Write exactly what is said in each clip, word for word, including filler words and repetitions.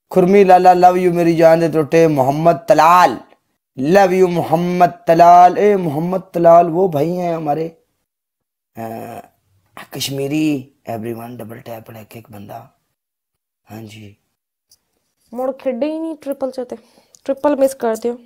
खुरमी लाला love you मेरी जान दे टोटे। Mohammad Talal love you Mohammad Talal. ए मोहम्मद तलाल वो भाई हैं हमारे आ, कश्मीरी। एवरीवन डबल टैप है एक बंदा। हाँ जी मोड़ खेडे ही नहीं ट्रिपल चाहते, ट्रिपल मिस करते हो।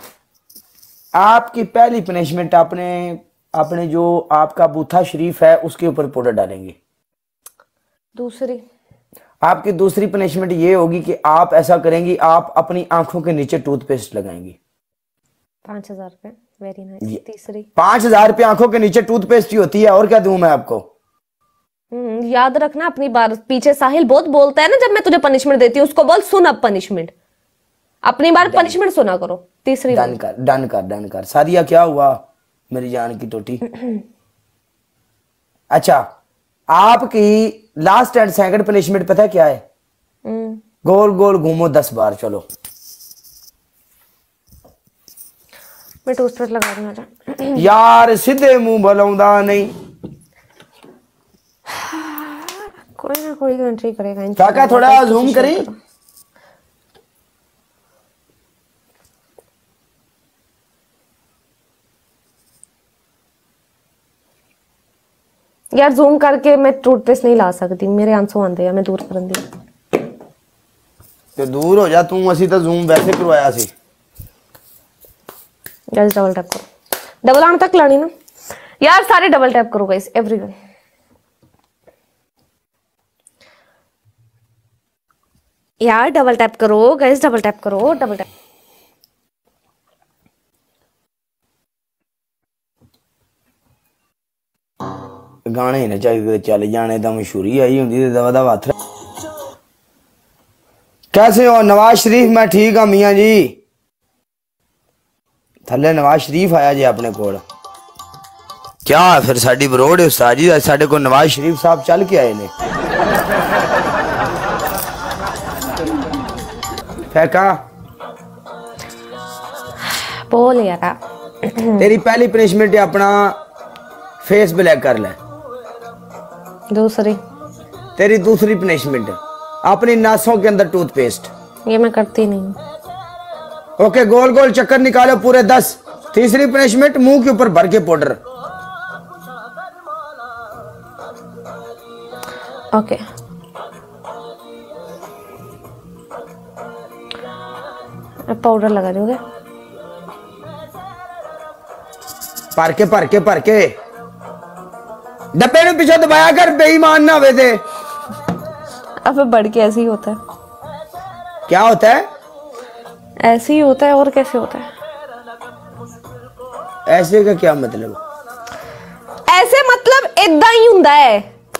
आपकी पहली पनिशमेंट आपने आपने जो आपका बूथा शरीफ है उसके ऊपर पाउडर डालेंगे। दूसरी आपकी दूसरी पनिशमेंट ये होगी कि आप ऐसा करेंगी, आप अपनी आंखों के नीचे टूथपेस्ट लगाएंगी। पांच हजार रुपए वेरी नाइस। तीसरी पांच हजार रुपये आंखों के नीचे टूथपेस्ट ही होती है, और क्या दूं मैं आपको। हम्म याद रखना अपनी बार। पीछे साहिल बहुत बोलता है ना जब मैं तुझे पनिशमेंट देती हूँ, उसको बोल सुन अब पनिशमेंट, अपनी बार पनिशमेंट सुना करो। तीसरी डन कर डन कर डन कर। सादिया क्या हुआ मेरी जान की टोटी। अच्छा आपकी लास्ट एंड सेकंड पनिशमेंट पता है क्या है? गोल गोल घूमो दस बार। चलो मैं टूथपेस्ट लगा दूंगा यार, सीधे मुंह भलाउंदा नहीं। कोई ना कोई तो एंट्री करेगा। काका थोड़ा जूम करी। यार जूम करके मैं टूथपेस्ट नहीं ला सकती, मेरे आंसू आंदे हैं, मैं दूर करन दी। ते दूर हो जा तू, असी तो जूम वैसे करवाया सी। गाइस डबल टैप करो, डबल आने तक लानी ना यार, सारे डबल टैप करो गाइस एवरीवन। यार डबल टैप करो गाइस, डबल टैप करो, डबल टैप। गाने ही ना चाहिए चल जाने दा मशहूरी आई हुंदी दवा दवा हथ। कैसे हो नवाज शरीफ? मैं ठीक हाँ मियाँ जी। थले नवाज शरीफ आया जी अपने कोल। क्या फिर साडी बरोड़ है उस्ताद जी, साडे को नवाज शरीफ साहब चल के आए ने। फेंका बोल यार। तेरी पहली पनिशमेंट है अपना फेस ब्लैक कर ले। दूसरी तेरी दूसरी पनिशमेंट अपनी नासों के अंदर टूथपेस्ट। ये मैं करती नहीं। ओके गोल गोल चक्कर निकालो पूरे दस। तीसरी पनिशमेंट मुंह के ऊपर भर के पाउडर। ओके पाउडर लगा दोगे भर के भर के भर के डब्बे ने पीछे दबाया कर, बेईमान ना हुए थे। अब बढ़ के ऐसे ही होता है। क्या होता है? ऐसे ही होता है और कैसे होता है? ऐसे का क्या मतलब? ऐसे मतलब इदा ही हुंदा है।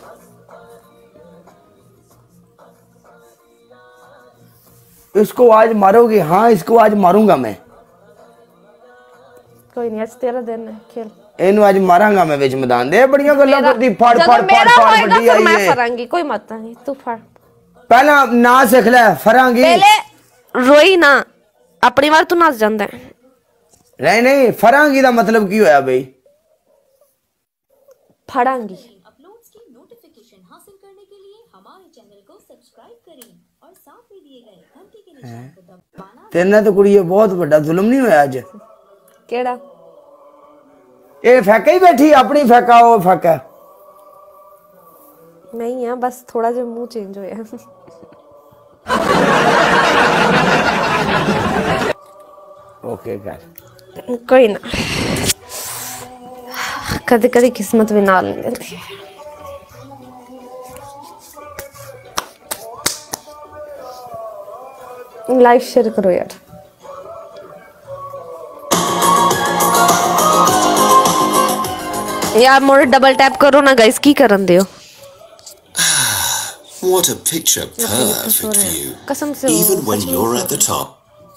इसको आज मारोगे? हाँ इसको आज मारूंगा मैं। कोई नहीं, आज तेरा दिन है, खेल। एनु आज मारांगा मैं विच मैदान दे। बड़ियां गल्लां करदी फाड़ फाड़ फाड़ फाड़ बड़ी आई है। मैं फरांगी, कोई मत नहीं, तू फाड़। पहला ना सीख ले फरांगी। पहले रोई ना, अपनी बार तू नाच जांदा है। नहीं नहीं फरांगी दा मतलब की होया भाई? फड़ांगी। अपलोड्स की नोटिफिकेशन हासिल करने के लिए हमारे चैनल को सब्सक्राइब करें और साथ में दिए गए घंटी के निशान को दबाना। तेरे तो कुड़ी बहुत बड़ा जुल्म नहीं होया आज? केड़ा? ए फेंका ही बैठी अपनी फेंका वो फेंका नहीं है, बस थोड़ा जो मुंह चेंज होया। ओके कर कोई ना, कभी कभी किस्मत भी नाल नहीं देती। लाइक शेयर करो यार। यार मोरे डबल टैप करो ना गाइस, की करन दियो। What a picture perfect view. कसम से Even when you're at the top.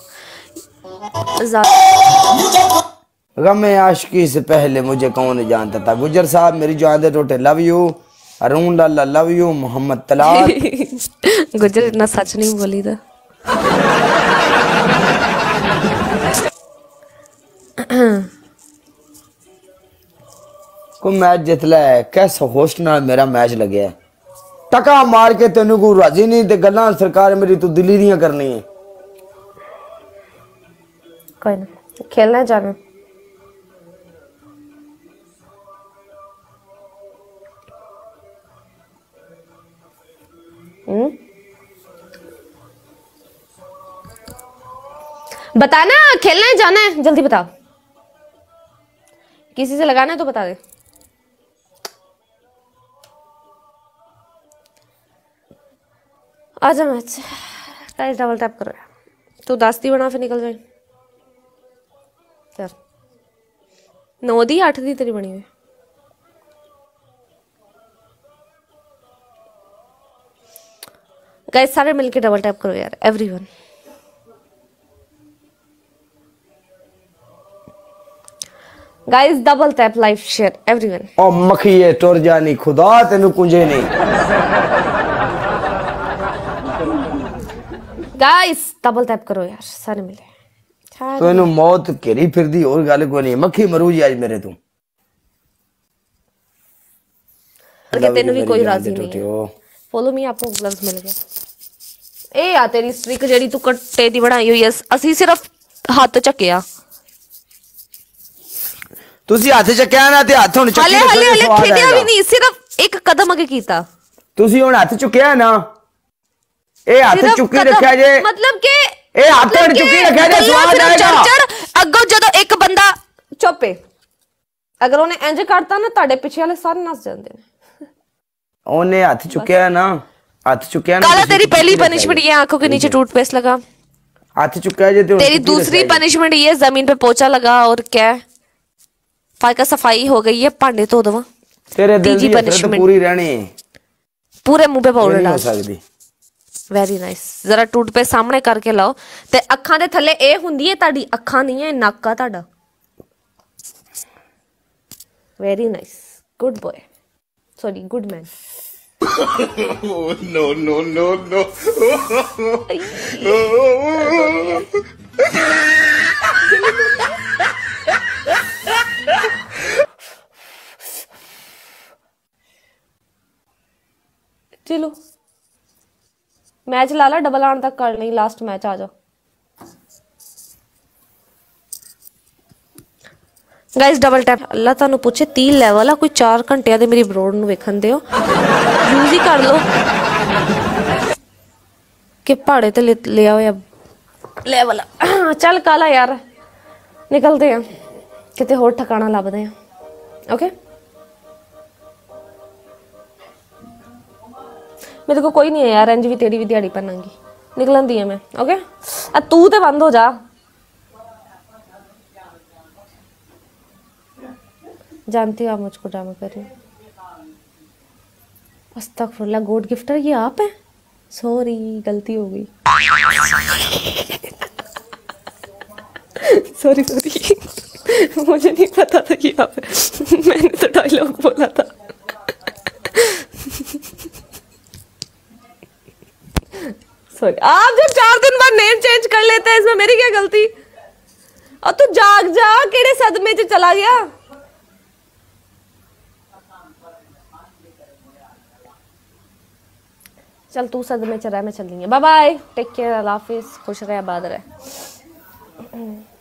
गमे आशिकी से पहले मुझे कौन जानता था। गुजर साहब मेरी जान दे टोटे love you. Arun Lala love you. Mohammad Talal. Gujjar इतना सच नहीं बोली था। को मैच जितला है कैसा होस्ट नाल मेरा मैच लगे है। टका मार के तेन को राजी नहीं ते गल्लां सरकार मेरी तू दिल्ली दियां करनी है। कोई ना, खेलना है जाना। हम्म बताना, खेलना है जाना है, जल्दी बता। किसी से लगाना है तो बता दे। आजा मैच। गाइस डबल टैप करो। तू दास्ती बना फिर निकल जाए। चल नौ दी आठ दी तेरी बनी हुई। गाइस सारे मिलके डबल टैप करो यार, everyone. Guys double tap live share everyone. ओ मखिए टुर जानी खुदा तेन कुंजे नहीं। गाइस डबल टैप करो यार सारे मिले। तो इन्हों मौत घेरी फिर दी और गल कोई नहीं। मक्खी मरू जी आज मेरे तू। अगर तेन भी कोई राजी नहीं है। फॉलो मी, आपको ग्लव्स मिल गए। ए आ तेरी स्ट्रिक जेडी तू कट्टे दी बनाई हुई है, असि सिर्फ हाथ चक्किया। ਤੁਸੀਂ ਹੱਥ ਚੱਕਿਆ ਨਾ ਤੇ ਹੱਥ ਹੁਣ ਚੱਕੀ ਹਲੇ ਹਲੇ ਹਲੇ ਖੇਡਿਆ ਵੀ ਨਹੀਂ, ਸਿਰਫ ਇੱਕ ਕਦਮ ਅੱਗੇ ਕੀਤਾ। ਤੁਸੀਂ ਹੁਣ ਹੱਥ ਚੁੱਕਿਆ ਨਾ, ਇਹ ਹੱਥ ਚੁੱਕੀ ਰੱਖਿਆ ਜੇ, ਮਤਲਬ ਕਿ ਇਹ ਹੱਥ ਹੁਣ ਚੁੱਕੀ ਰੱਖਿਆ ਜੇ ਸਵਾਦ ਆਏਗਾ। ਅੱਗੋਂ ਜਦੋਂ ਇੱਕ ਬੰਦਾ ਚੁੱਪੇ, ਅਗਰ ਉਹਨੇ ਇੰਜ ਕਰਤਾ ਨਾ ਤੁਹਾਡੇ ਪਿੱਛੇ ਵਾਲੇ ਸਾਰੇ ਨੱਸ ਜਾਂਦੇ ਨੇ। ਉਹਨੇ ਹੱਥ ਚੁੱਕਿਆ ਨਾ, ਹੱਥ ਚੁੱਕਿਆ ना। काला तेरी पहली पनिशमेंट ये आंखों के नीचे टूथपेस्ट लगा। हाथ चुका है जो तेरी दूसरी पनिशमेंट ये जमीन पे पोछा लगा। और क्या है, फाइका सफाई हो गई है, भांडे धो दवा। तेरे दिल दी हसरत पूरी रहनी है। पूरे मुंह पे पाउडर डाल सकदी। Very nice. जरा टूथपेस्ट सामने करके लाओ ते अखां दे थल्ले ए हुंदी है ताड़ी, अखां नहीं है, नक्क आ ताड़ा। Very nice, good boy, sorry good man. No, no, no, no. चलो मैच ला ला, डबल आन तक कर नहीं, लास्ट मैच आ जाओ। Guys double tap. अल्लाह तानू पूछे तीन लेवल आ, कोई चार घंटे दे मेरी ब्रोड नु वेखन दियो, यूज ही कर लो कि पहाड़े ते ले, ले आओ या लेवल। चल काला यार निकलते हैं, किते होर ठिकाना लभदे हैं। ओके मेरे को कोई नहीं है यार, इंज भी तेरी भी दिहाड़ी पन्नांगी, निकलन दी है मैं। ओके आ तू ते बंद हो जा। जानती हो आप मुझको ड्रामा कर रही हो। अस्तगफुरुल्लाह, गॉड गिफ्टर ये आप हैं? सॉरी गलती हो गई। सॉरी सॉरी मुझे नहीं पता था कि आप हैं। मैंने तो डायलॉग बोला था। सॉरी। आप जब चार दिन बाद नेम चेंज कर लेते हैं, इसमें मेरी क्या गलती? और तू जाग जा, केड़े सदमे च चला गया। चल तू सदमे च रह, मैं चल रही हूँ। Bye bye, take care, Allah हाफिज, खुश रहे, आबाद रहे।